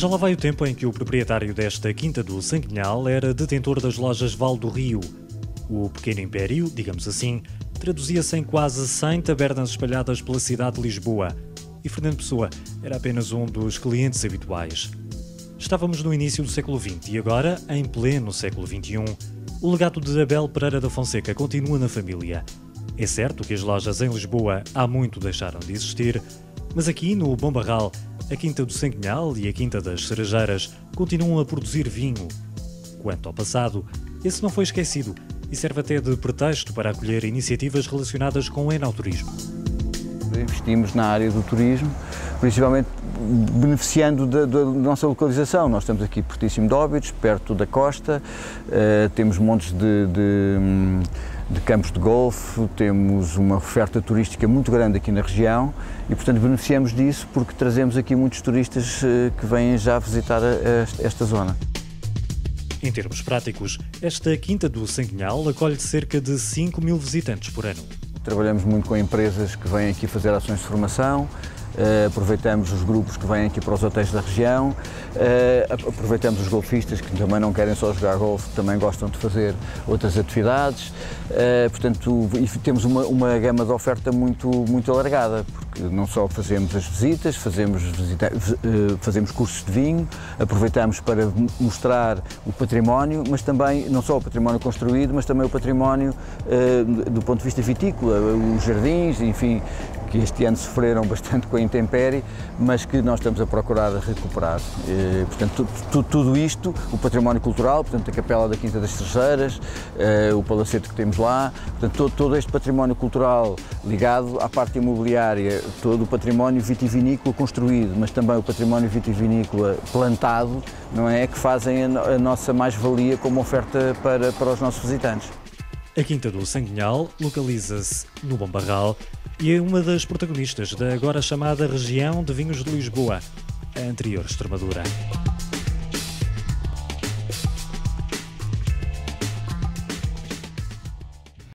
Já lá vai o tempo em que o proprietário desta Quinta do Sanguinhal era detentor das lojas Val do Rio. O pequeno império, digamos assim, traduzia-se em quase 100 tabernas espalhadas pela cidade de Lisboa, e Fernando Pessoa era apenas um dos clientes habituais. Estávamos no início do século XX e agora, em pleno século XXI, o legado de Abel Pereira da Fonseca continua na família. É certo que as lojas em Lisboa há muito deixaram de existir, mas aqui no Bom Barral, a Quinta do Sanguinhal e a Quinta das Cerejeiras continuam a produzir vinho. Quanto ao passado, esse não foi esquecido e serve até de pretexto para acolher iniciativas relacionadas com o enoturismo. Investimos na área do turismo, principalmente beneficiando da nossa localização. Nós estamos aqui pertíssimo de Óbidos, perto da costa, temos montes de campos de golfe, temos uma oferta turística muito grande aqui na região e, portanto, beneficiamos disso porque trazemos aqui muitos turistas que vêm já visitar esta zona. Em termos práticos, esta Quinta do Sanguinhal acolhe cerca de 5.000 visitantes por ano. Trabalhamos muito com empresas que vêm aqui fazer ações de formação, aproveitamos os grupos que vêm aqui para os hotéis da região, aproveitamos os golfistas que também não querem só jogar golfe, também gostam de fazer outras atividades, portanto, e temos uma gama de oferta muito alargada, porque não só fazemos as visitas, fazemos cursos de vinho, aproveitamos para mostrar o património, mas também não só o património construído, mas também o património do ponto de vista vitícola, os jardins, enfim, que este ano sofreram bastante com a intempérie, mas que nós estamos a procurar recuperar. Portanto, tudo isto, o património cultural, portanto, a Capela da Quinta das Cerejeiras, o palacete que temos lá, portanto, todo este património cultural ligado à parte imobiliária, todo o património vitivinícola construído, mas também o património vitivinícola plantado, não é, que fazem a nossa mais-valia como oferta para os nossos visitantes. A Quinta do Sanguinhal localiza-se no Bom Barral e é uma das protagonistas da agora chamada Região de Vinhos de Lisboa, a anterior Extremadura.